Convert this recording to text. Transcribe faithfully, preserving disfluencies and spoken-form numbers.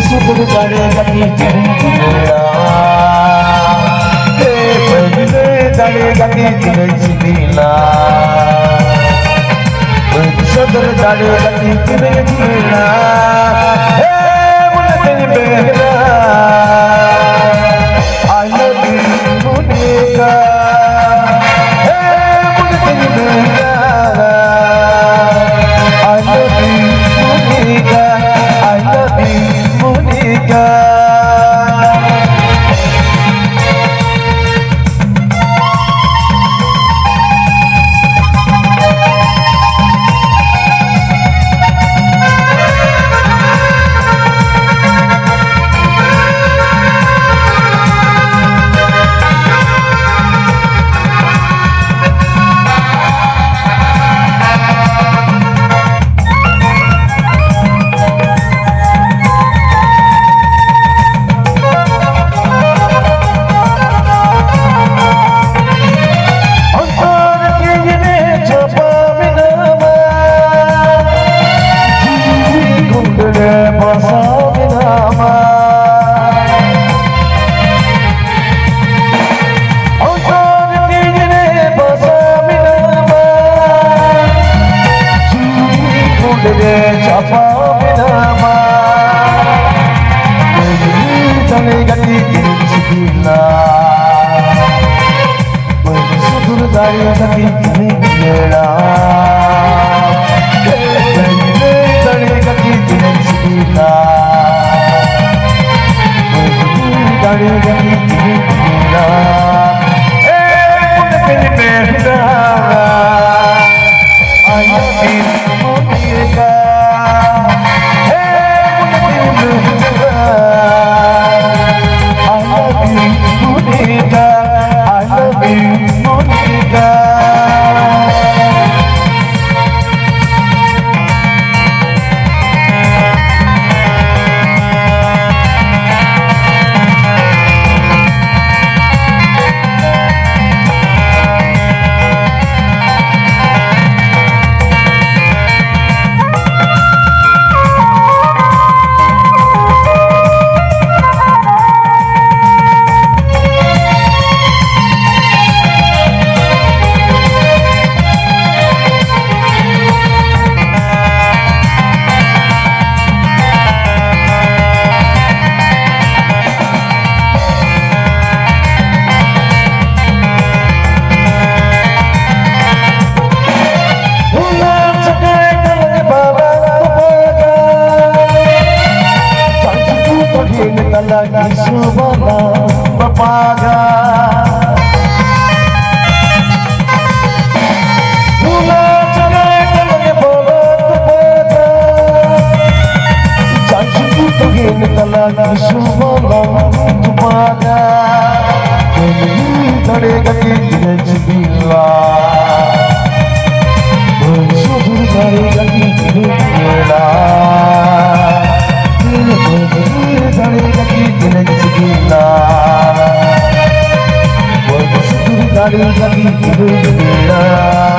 सुधर जाएगा कि तेरा हे बदले जाएगा कि तेरा सुधर जाएगा कि तेरा हे मुझे Behera I love you Monica हे मुझे Behera I love you Monica I love you Monica lagi subana berpaga Mula carai kalanya bola kepada janjiku tegin lagi subana berpaga Kini tade gati tidak sebila Bersudur tade gati tidak bela Dari lagi hidup